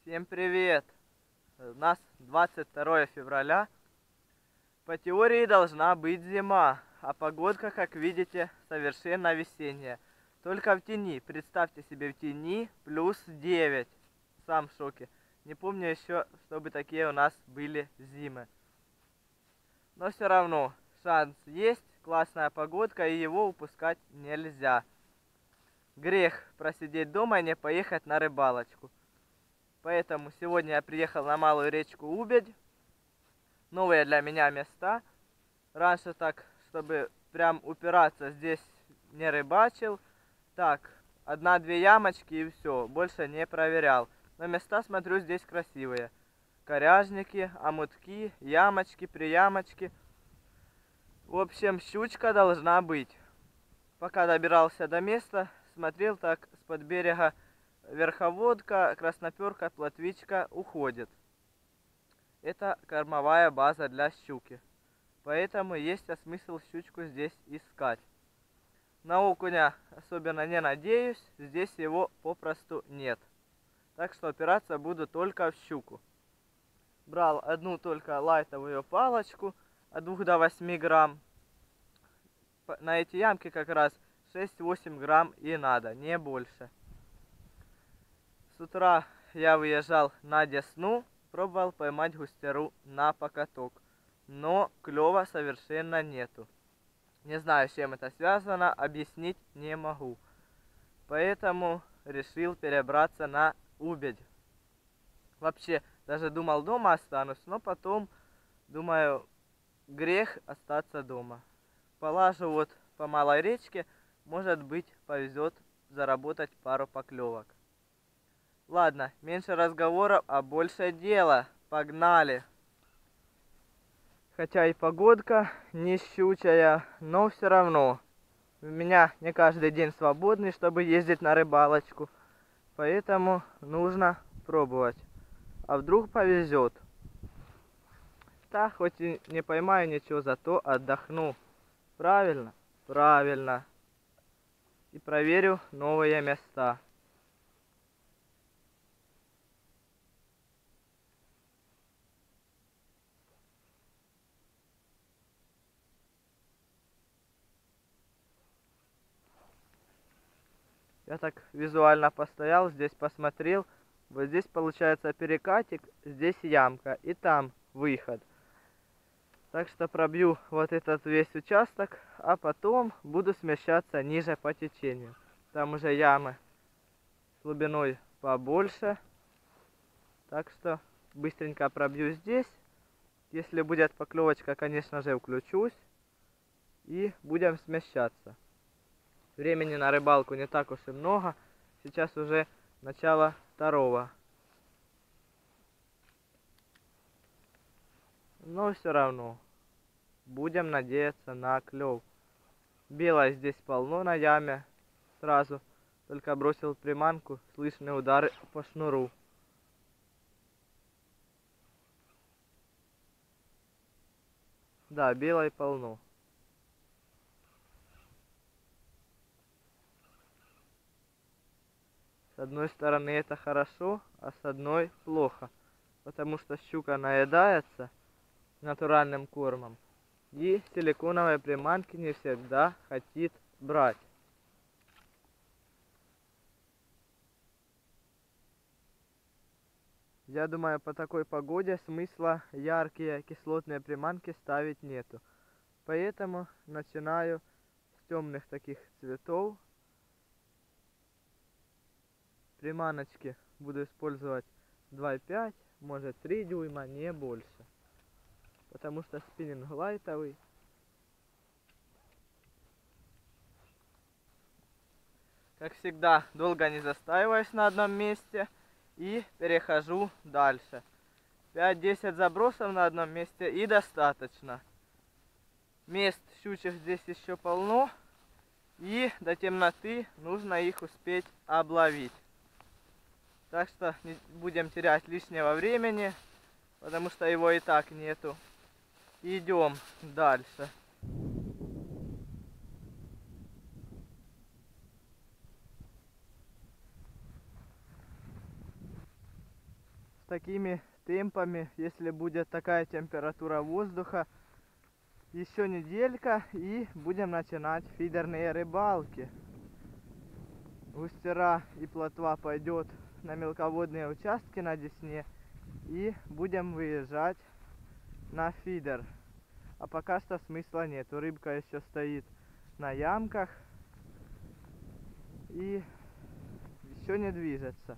Всем привет! У нас 22 февраля. По теории должна быть зима, а погодка, как видите, совершенно весенняя. Только в тени. Представьте себе, в тени плюс 9. Сам в шоке. Не помню еще, чтобы такие у нас были зимы. Но все равно, шанс есть, классная погодка, и его упускать нельзя. Грех просидеть дома и не поехать на рыбалочку. Поэтому сегодня я приехал на малую речку Убедь. Новые для меня места. Раньше так, чтобы прям упираться, здесь не рыбачил. Так, одна-две ямочки и все. Больше не проверял. Но места, смотрю, здесь красивые. Коряжники, омутки, ямочки, приямочки. В общем, щучка должна быть. Пока добирался до места, смотрел так с-под берега. Верховодка, красноперка, плотвичка уходит. Это кормовая база для щуки. Поэтому есть смысл щучку здесь искать. На окуня особенно не надеюсь, здесь его попросту нет. Так что опираться буду только в щуку. Брал одну только лайтовую палочку от 2 до 8 грамм. На эти ямки как раз 6-8 грамм и надо, не больше. С утра я выезжал на Десну, пробовал поймать густеру на покаток, но клёва совершенно нету. Не знаю, с чем это связано, объяснить не могу. Поэтому решил перебраться на Убедь. Вообще, даже думал, дома останусь, но потом, думаю, грех остаться дома. Полажу вот по малой речке, может быть, повезет заработать пару поклевок. Ладно, меньше разговоров, а больше дела. Погнали! Хотя и погодка не щучая, но все равно. У меня не каждый день свободный, чтобы ездить на рыбалочку. Поэтому нужно пробовать. А вдруг повезет. Да, хоть и не поймаю ничего, зато отдохну. Правильно? Правильно. И проверю новые места. Я так визуально постоял, здесь посмотрел. Вот здесь получается перекатик, здесь ямка и там выход. Так что пробью вот этот весь участок, а потом буду смещаться ниже по течению. Там уже ямы с глубиной побольше. Так что быстренько пробью здесь. Если будет поклевочка, конечно же, включусь. И будем смещаться. Времени на рыбалку не так уж и много. Сейчас уже начало 2. Но все равно. Будем надеяться на клев. Белой здесь полно на яме. Сразу. Только бросил приманку. Слышны удары по шнуру. Да, белой полно. С одной стороны это хорошо, а с одной плохо. Потому что щука наедается натуральным кормом. И силиконовые приманки не всегда хотит брать. Я думаю, по такой погоде смысла яркие кислотные приманки ставить нету. Поэтому начинаю с темных таких цветов. Приманочки буду использовать 2,5, может 3 дюйма, не больше. Потому что спиннинг лайтовый. Как всегда, долго не застаиваюсь на одном месте и перехожу дальше. 5-10 забросов на одном месте и достаточно. Мест щучьих здесь еще полно, и до темноты нужно их успеть обловить. Так что не будем терять лишнего времени, потому что его и так нету. Идем дальше. такими темпами, если будет такая температура воздуха, еще неделька и будем начинать фидерные рыбалки. Густера и плотва пойдет на мелководные участки на Десне и будем выезжать на фидер. А пока что смысла нету, рыбка еще стоит на ямках и еще не движется.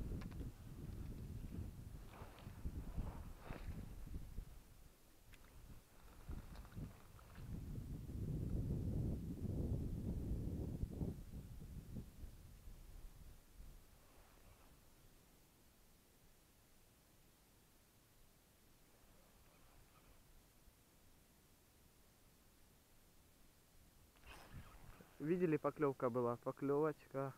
Видели, поклевка была, поклевочка.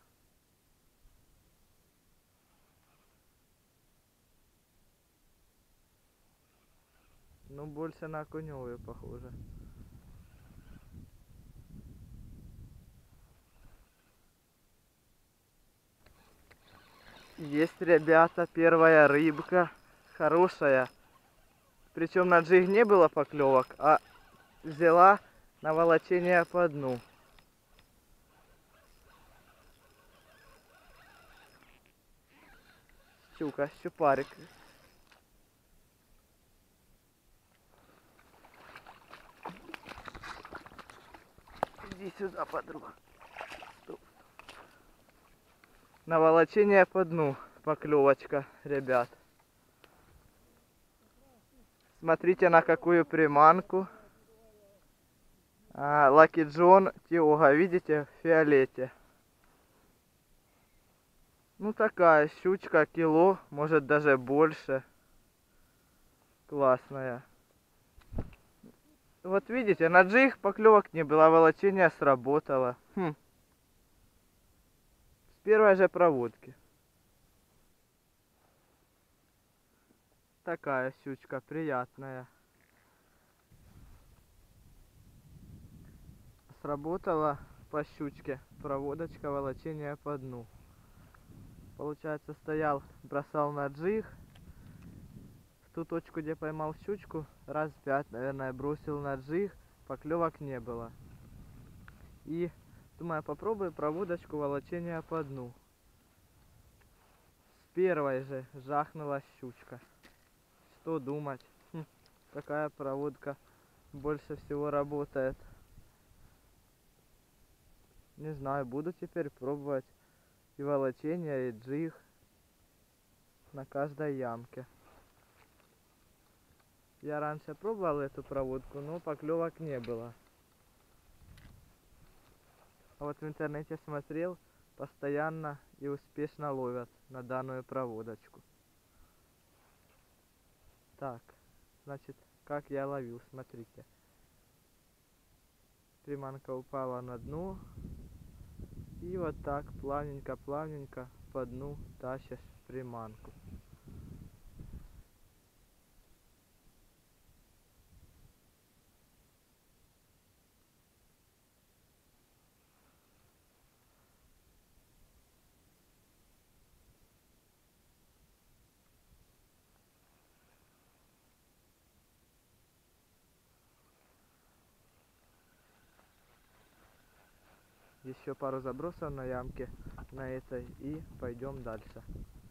Ну, больше на окуневую похоже. Есть, ребята, первая рыбка. Хорошая. Причем на джиг не было поклевок, а взяла на волочение по дну. Щука, щупарик. Иди сюда, подруга. На волочение по дну поклевочка, ребят. Смотрите, на какую приманку. Lucky John Tioga, видите, в фиолете. Ну, такая щучка, кило, может даже больше. Классная. Вот видите, на джиг поклевок не было, волочение сработало. С первой же проводки. Такая щучка, приятная. Сработала по щучке проводочка, волочение по дну. Получается, стоял, бросал на джиг. В ту точку, где поймал щучку, раз 5, наверное, бросил на джиг, поклевок не было. И думаю, попробую проводочку волочения по дну. С первой же жахнула щучка. Что думать? Какая проводка больше всего работает? Не знаю, буду теперь пробовать и волочение, и джиг на каждой ямке. Я раньше пробовал эту проводку, но поклевок не было. А вот в интернете смотрел, постоянно и успешно ловят на данную проводочку. Так, значит, как я ловил, смотрите. Приманка упала на дно. И вот так плавненько по дну тащишь приманку. Еще пару забросов на ямке на этой и пойдем дальше.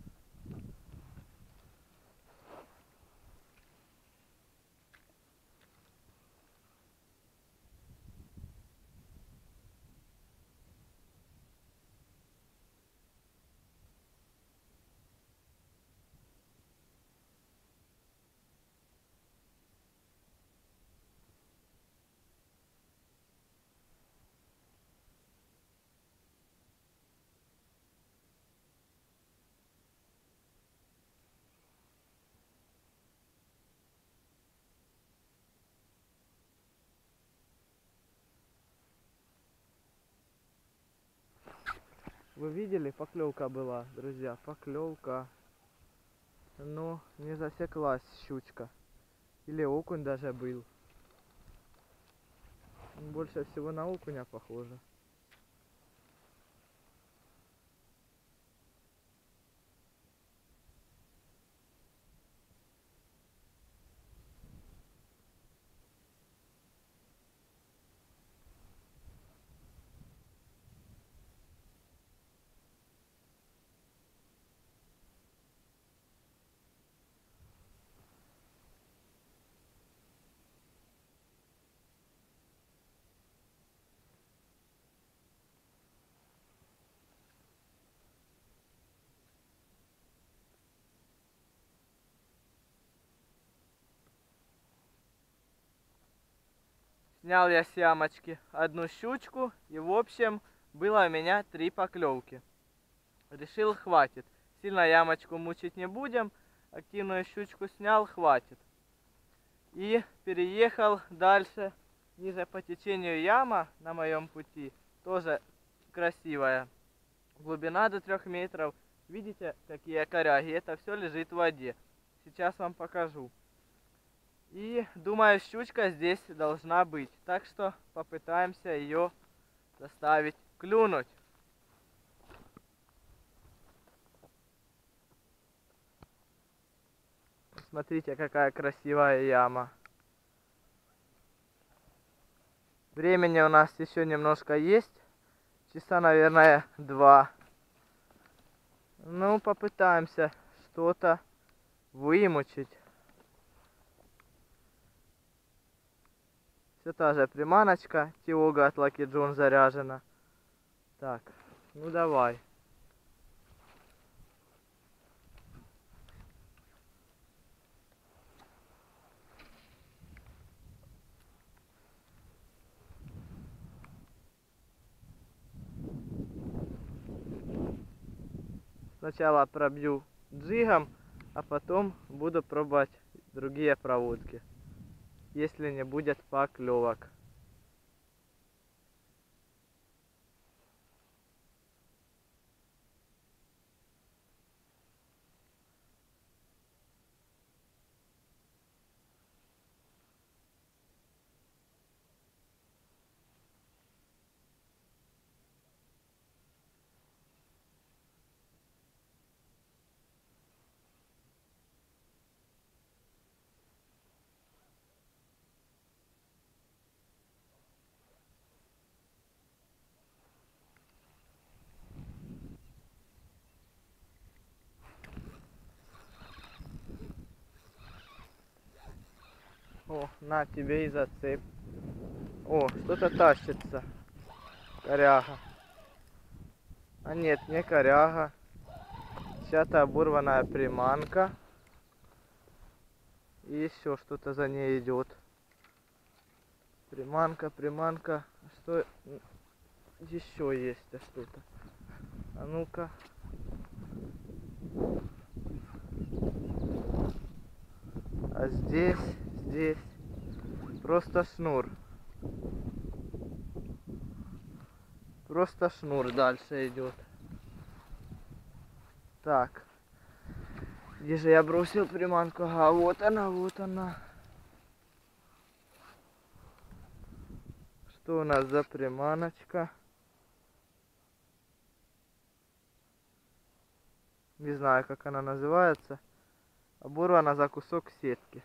Вы видели, поклевка была, друзья, поклевка. Но не засеклась щучка. Или окунь даже был. Больше всего на окуня похоже. Снял я с ямочки одну щучку, и в общем было у меня 3 поклевки. Решил, хватит. Сильно ямочку мучить не будем. Активную щучку снял, хватит. И переехал дальше, ниже по течению яма на моем пути. Тоже красивая. Глубина до 3 метров. Видите, какие коряги? Это все лежит в воде. Сейчас вам покажу. И думаю, щучка здесь должна быть. Так что попытаемся ее заставить клюнуть. Смотрите, какая красивая яма. Времени у нас еще немножко есть. Часа, наверное, 2. Ну, попытаемся что-то вымучить. Все та же приманочка. Тиога от Lucky John заряжена. Так, ну давай. Сначала пробью джигом, а потом буду пробовать другие проводки, если не будет поклевок. О, на тебе и зацеп. О, что-то тащится. Коряга. А нет, не коряга. Чья-то оборванная приманка. И еще что-то за ней идет. Приманка, приманка. Что еще есть что-то? А ну-ка. А здесь просто шнур. Просто шнур дальше идет. Так. Где же я бросил приманку? А вот она, вот она. Что у нас за приманочка? Не знаю, как она называется. Оборвана за кусок сетки.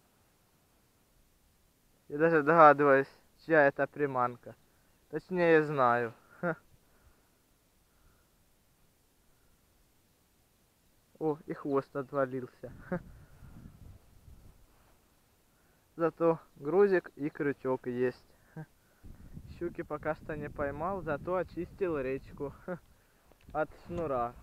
Я даже догадываюсь, чья это приманка. Точнее, знаю. О, и хвост отвалился. Зато грузик и крючок есть. Щуки пока что не поймал, зато очистил речку от шнура.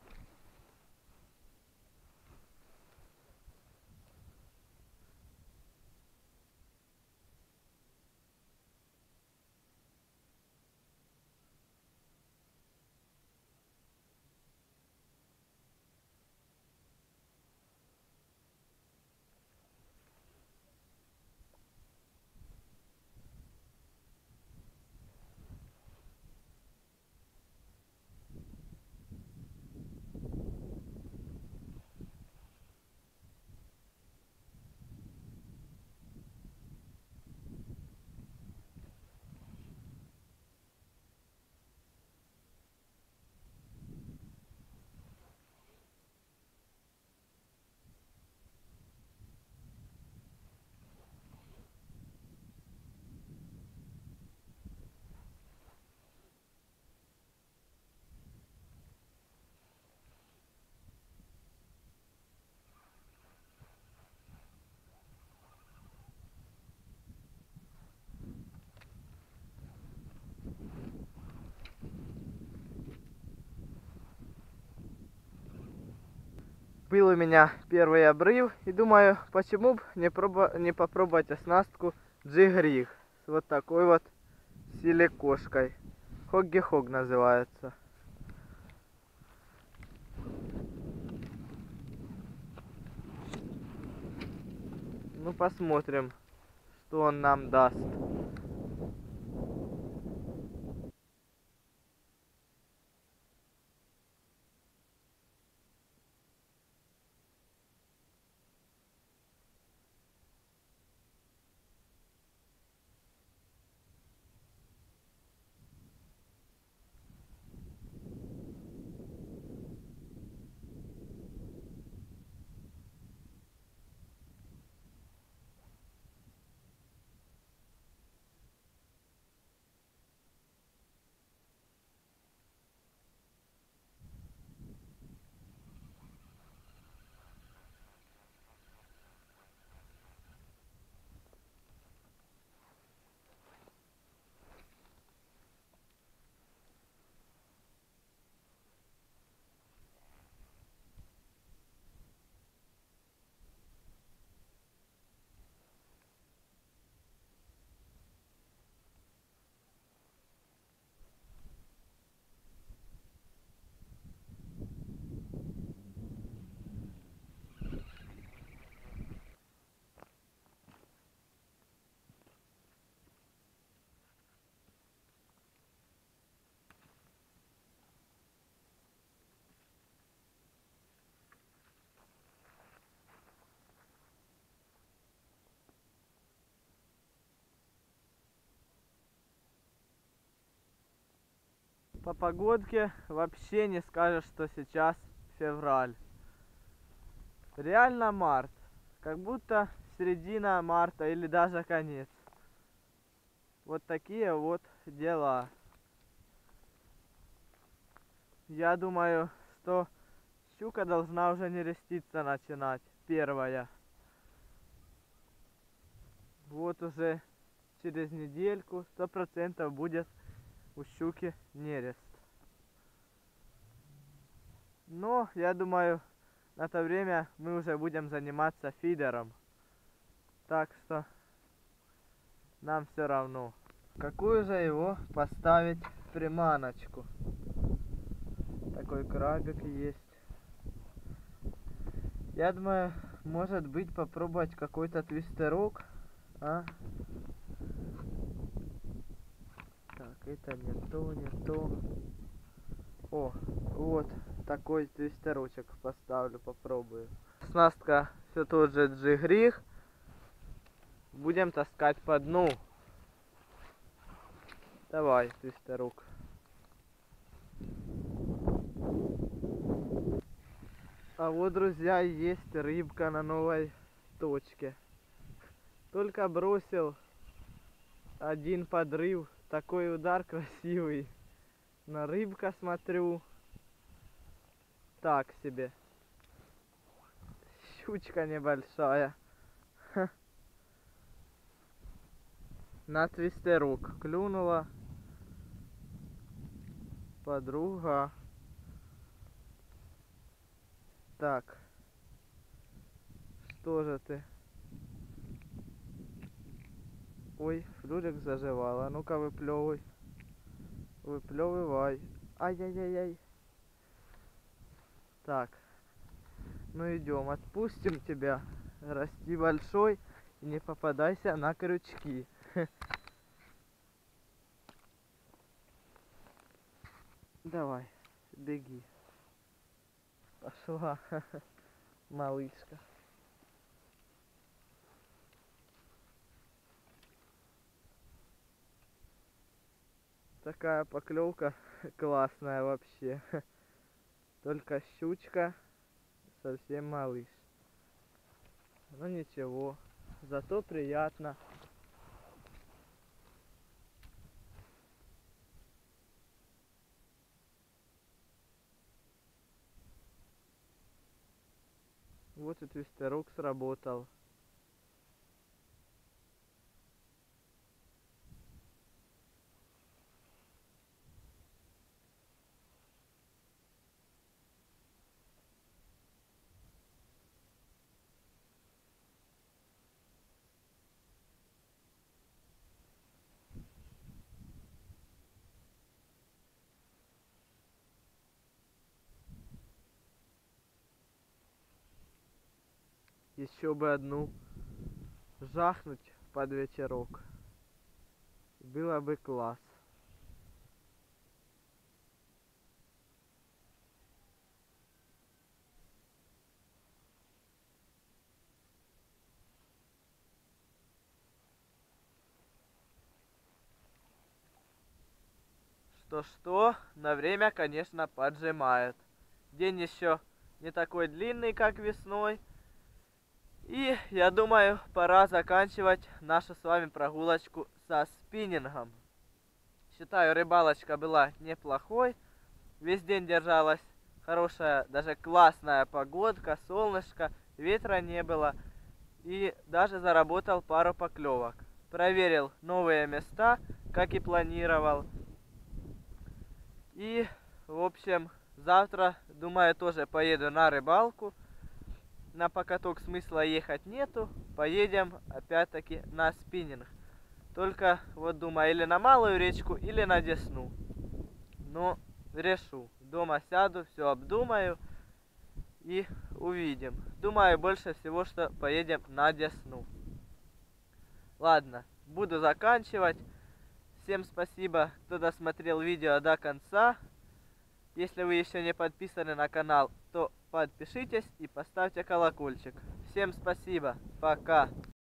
Был у меня первый обрыв, и думаю, почему бы не попробовать оснастку джиг-риг. с вот такой вот силикошкой. Хогги-хог называется. Ну, посмотрим, что он нам даст. По погодке вообще не скажешь, что сейчас февраль. Реально март. Как будто середина марта или даже конец. Вот такие вот дела. Я думаю, что щука должна уже нереститься начинать. Первая. Вот уже через недельку 100% будет у щуки нерест. Но я думаю, на то время мы уже будем заниматься фидером. Так что нам все равно. Какую же его поставить приманочку? Такой крабик есть. Я думаю, может быть, попробовать какой-то твистерок. А? Так, это не то, не то. О, вот такой твистерочек поставлю, попробую. Снастка все тот же джигрих. Будем таскать по дну. Давай, твистерок. А вот, друзья, есть рыбка на новой точке. Только бросил один подрыв. Такой удар красивый. На рыбка смотрю. Так себе. Щучка небольшая. Ха. На твистерок клюнула. Подруга. Так. Что же ты? Ой, флюрик заживала. Ну-ка, выплевывай. Выплевывай. Ай-яй-яй-яй. Так. Ну идем, отпустим тебя. Расти большой и не попадайся на крючки. Давай, беги. Пошла, малышка. Такая поклевка классная вообще. Только щучка, совсем малыш. Ну ничего, зато приятно. Вот и твистерок сработал. Еще бы одну жахнуть под вечерок. Было бы класс. Что-что, на время, конечно, поджимает. День еще не такой длинный, как весной. И я думаю, пора заканчивать нашу с вами прогулочку со спиннингом. Считаю, рыбалочка была неплохой. Весь день держалась хорошая, даже классная погодка, солнышко, ветра не было. И даже заработал пару поклевок. Проверил новые места, как и планировал. И, в общем, завтра, думаю, тоже поеду на рыбалку. На покаток смысла ехать нету. Поедем опять-таки на спиннинг. Только вот думаю, или на малую речку, или на Десну. Но решу. Дома сяду, все обдумаю и увидим. Думаю, больше всего, что поедем на Десну. Ладно, буду заканчивать. Всем спасибо, кто досмотрел видео до конца. Если вы еще не подписаны на канал, то подпишитесь и поставьте колокольчик. Всем спасибо, пока.